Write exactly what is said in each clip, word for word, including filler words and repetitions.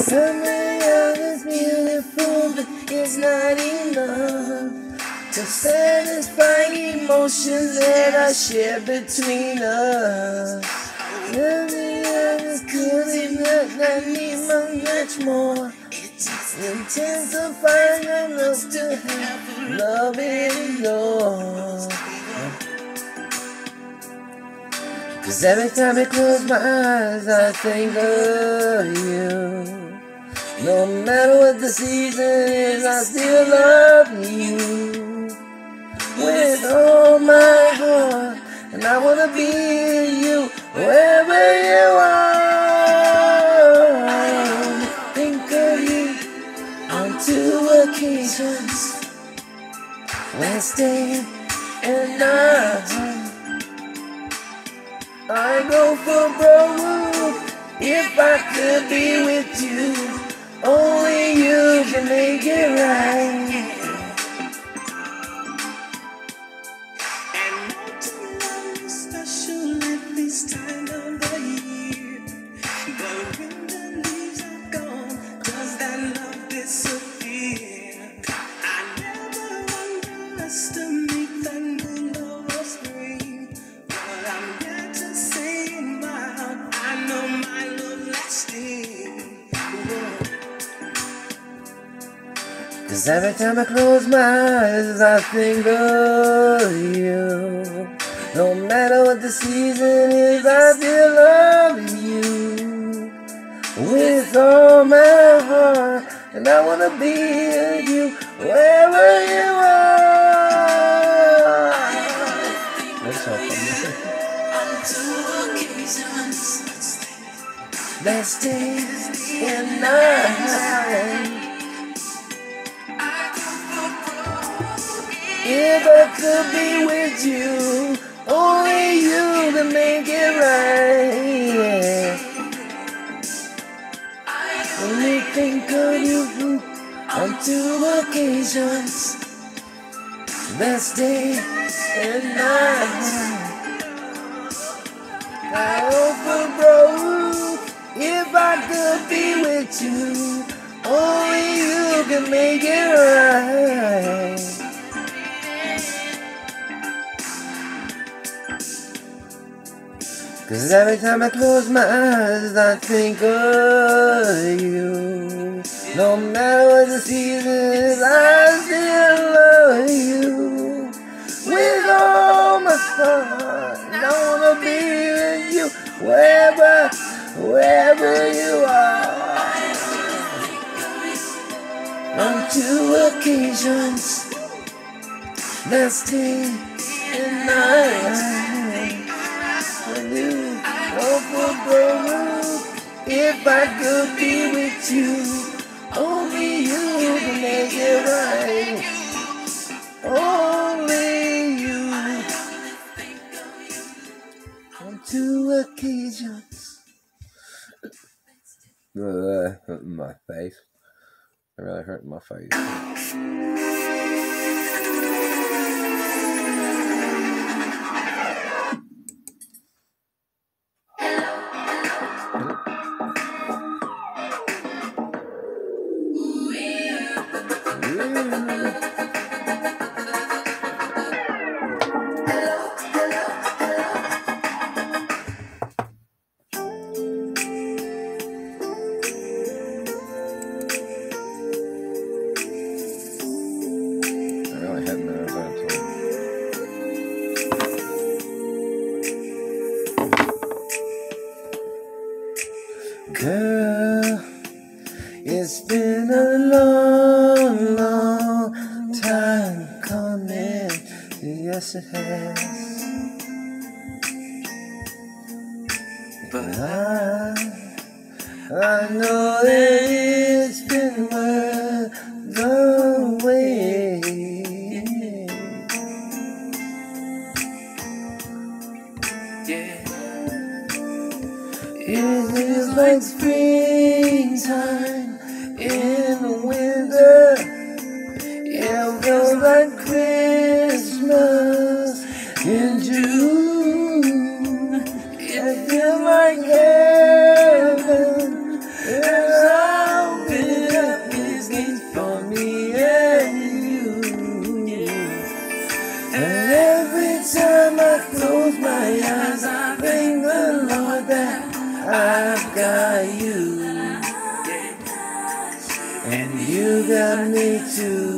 Something else is beautiful, but it's not enough to satisfy emotions that I share between us. Something else is good enough, I need much more. Intensifying enough to have love in love. Cause every time I close my eyes, I think of you. No matter what the season is, I still love you with all my heart. And I wanna be with you wherever you are. Think of you on two occasions, Wednesday and night. I go for broke if I could be with you. Only you can make it right. And not to special at this time of the year. But when the leaves are gone, does that love disappear? I never underestimate the new love of spring. But I'm glad to say in my heart, I know my love lasting. Whoa. Cause every time I close my eyes, I think of you. No matter what the season is, I still love you with all my heart. And I wanna be with you wherever you are. That's all fun. Let's dance in night. If I could be with you, only you can make it right. When we think of you on two occasions, best day and night. I hope broke if I could be with you, only you can make it right. Cause every time I close my eyes, I think of you. No matter what the season is, I still love you with all my heart. And I wanna be with you wherever, wherever you are. On two occasions, last day and night. If I could be with you, only you can make it right. Only you. On two occasions. Uh, hurting my face. It really hurting my face. Girl, it's been a long, long time coming. Yes, it has. But I, I know that it's been worth the wait. Yeah. It is like springtime in the winter. It feels like Christmas in June. It feels like heaven. It's all I've got you, and you got me too.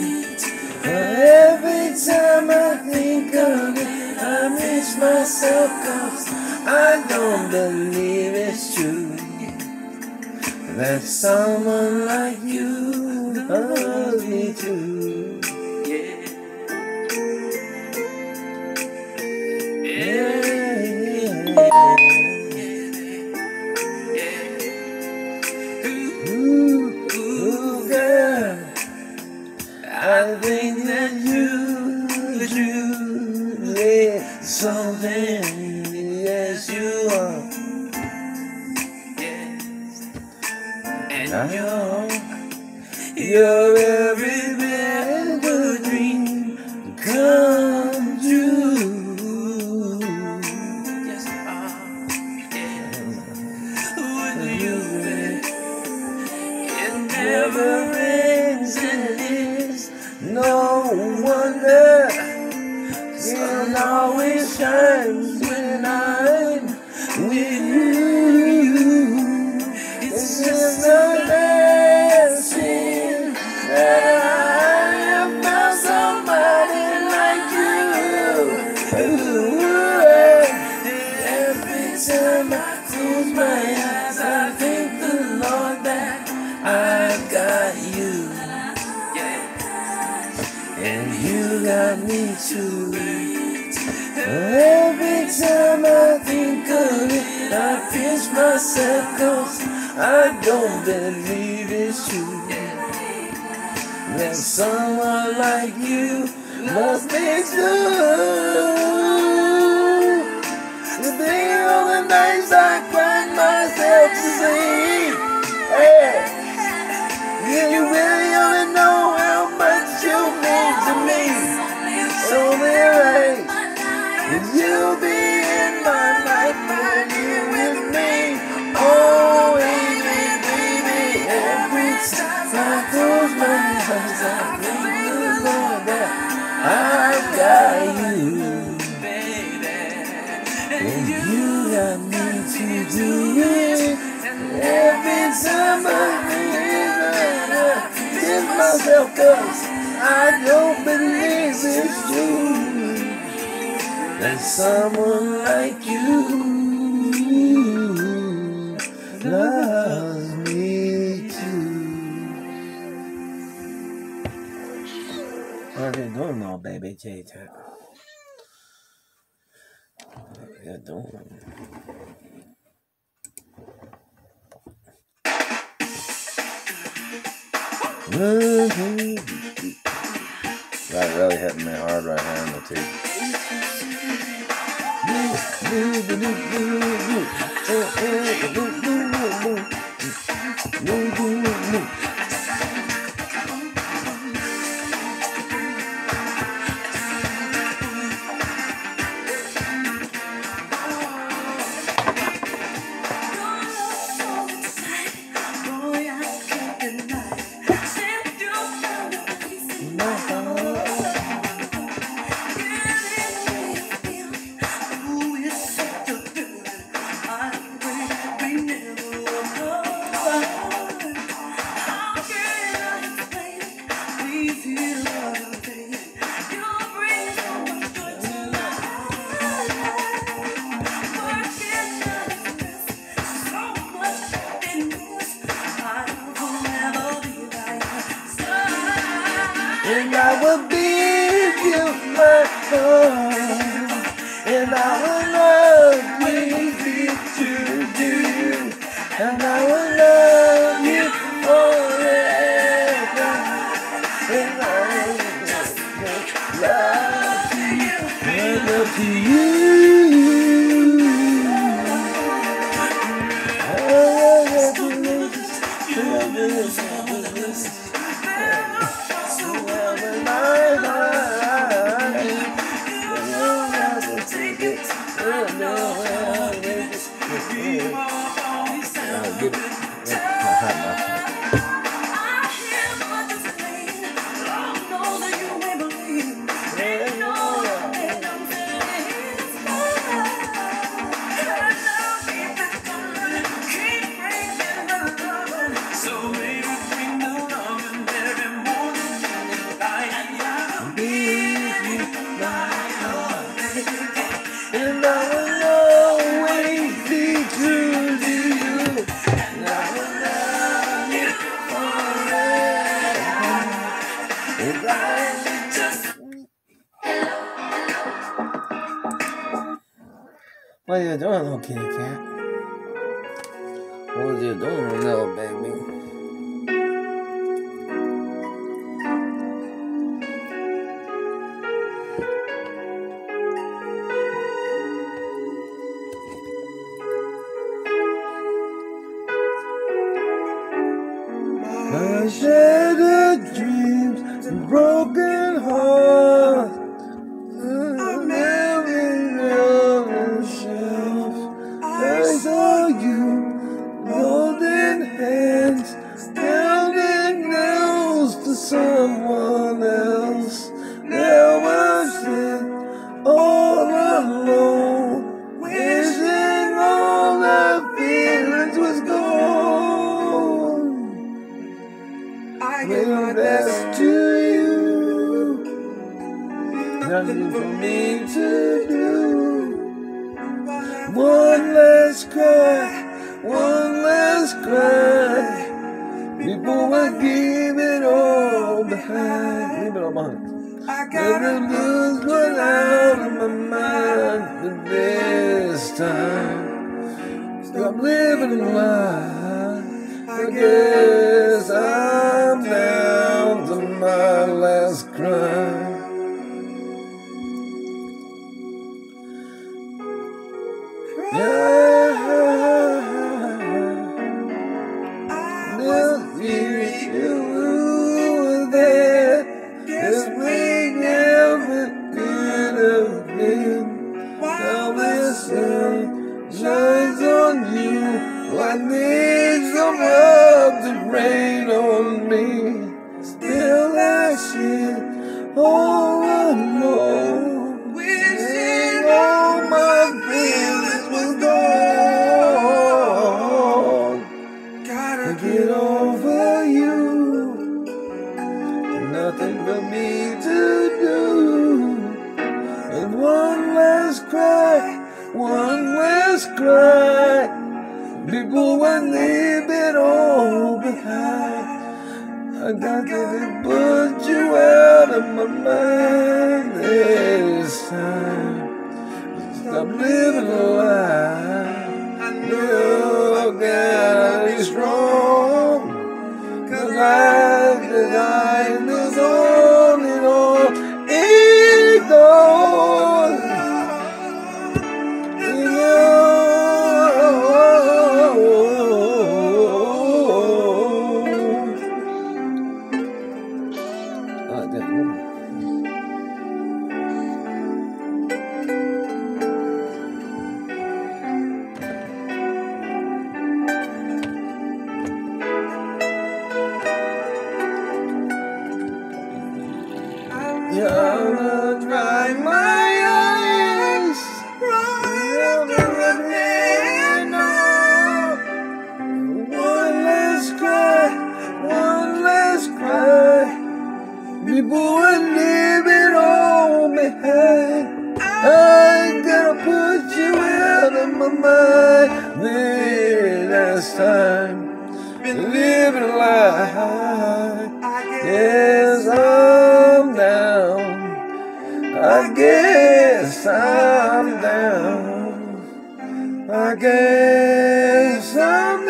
Every time I think of it, I miss myself, 'cause I don't believe it's true that someone like you loves me too. Yeah, ooh, ooh, girl, I think that you truly something, yes you are. And you're, you're every bit of a dream come true. Yes, you are. With you, it never ends, and it's no wonder sun always shines when I'm with you. It's just a blessing that I have found somebody like you. Ooh, every time I close my eyes, I thank the Lord that I've got you, and you got me too. Every time I think of it, I pinch myself, 'cause I don't believe it's true that someone like you loves me too. You think all the nights I cried myself to sleep. Hey, you really only know how much you mean to me. So right, you'll be in my life when you're with me. Oh, baby, baby, every time I close my eyes, I thank the Lord that I've got you, and you got me to do it. Every time I think of myself, 'cause I don't believe it's true that someone like you loves me too. What are you doing now, baby J-Tech? What are you doing? Mm-hmm. That really hitting me hard right here in the teeth. And I will give you my heart, and I will love you to do, and I will love you forever, and I will just make love to you, make love to you. I love you, love you, love you. What are you doing, little kitty cat? What are you doing, little baby? My shattered dreams and broken heart, I'm living on the shelf. I saw you, golden hands, pounding nails to someone else. Now I'm sitting all alone, wishing all the feelings was gone. I give my best to you, nothing for me to do. One less cry, one less cry, before I give it all behind. Leave it all behind. I gotta lose one out of my mind, but this time, stop living a lie. I guess I'm down to my last cry. Yeah, this year you were there. This week never could have been. Now the sun shines on you. I need some love to rain on me. Still I sit all alone, wishing all my feelings was gone. Gotta get over you, nothing for me to do. And one last cry, one last cry, before I leave it all behind. I got to put you out of my mind this time. Stop living a lie. I know I gotta be strong, 'cause I designed this on and on. Ignore, ignore. You're gonna dry my eyes, you're gonna let me know. One last cry, one last cry, before I leave it all behind. I gotta put you out of my mind this time. Been living a lie. Yes, I'm down. I guess I'm down. I guess I'm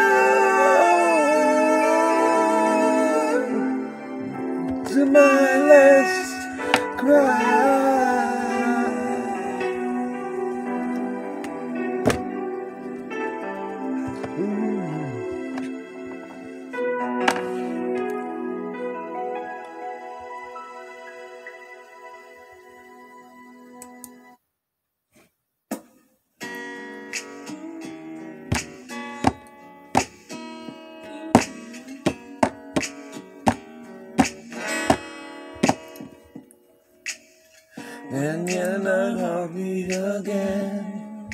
down to my last cry. And you're not happy again,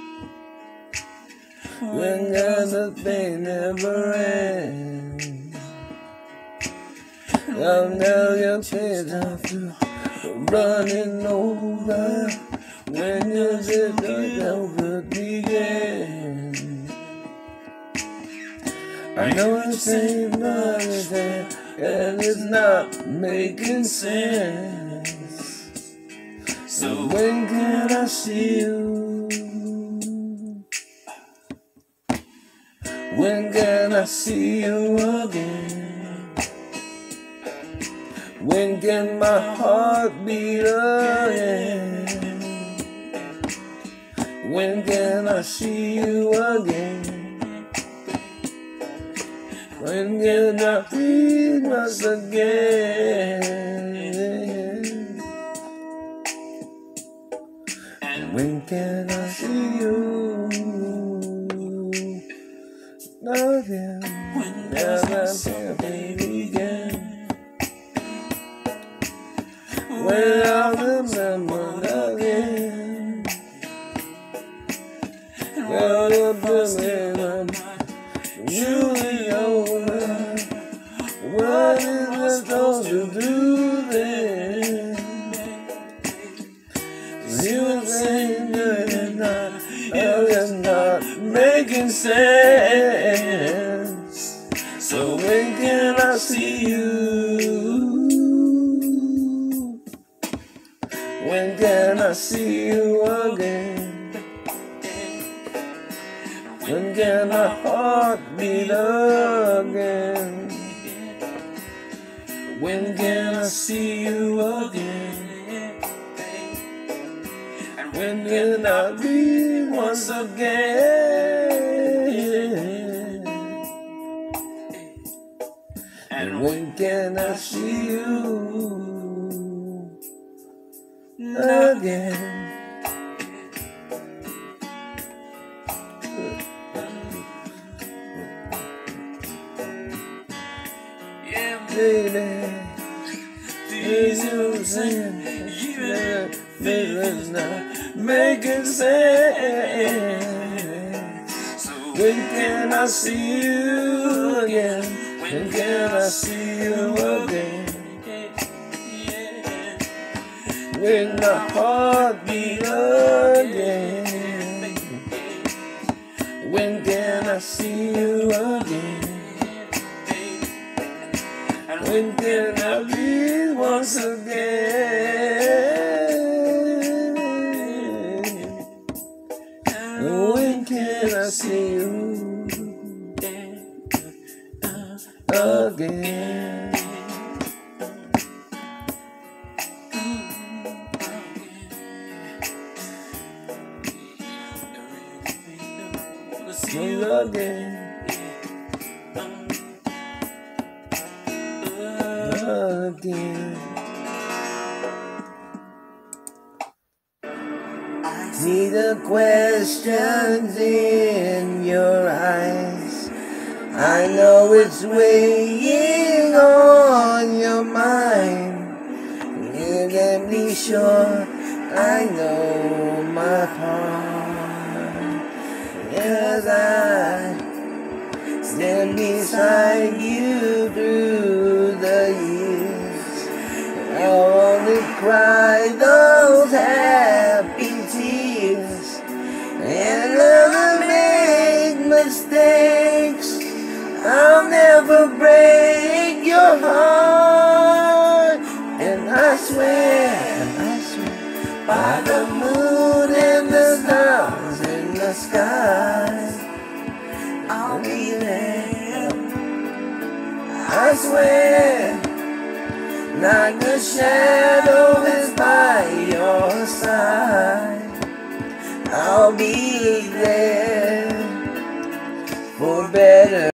when the pain never ends. Now now your tears are through, running over, when you just don't ever begin. I know it's saying nothing there, and it's not making sense. So when can I see you? When can I see you again? When can my heart beat again? When can I see you again? When can I breathe once again? When can I see you again? Never say baby again. When I remember again. Well, the feeling you and over. What is I supposed to do then? You were saying that it's not, well, it's not making sense. So when can I see you? When can I see you again? When can my heart beat again? When can I see you again? When can I be once again? And when can I see you again? Baby, is you saying that feeling's not making sense? When can I see you again? When can I see you again? When my heart beat again? When can I see you again? When can I be once again? When can I see you again? Again. Again. See the questions in your eyes. I know it's weighing on your mind. You can be sure I know my part. Yes, I stand beside you through the years. I'll only cry those happy tears and never make mistakes. I'll never break your heart. And I swear, and I swear, by the moon and the stars in the sky, I'll be there. I swear, not the shadow is by your side. I'll be there for better.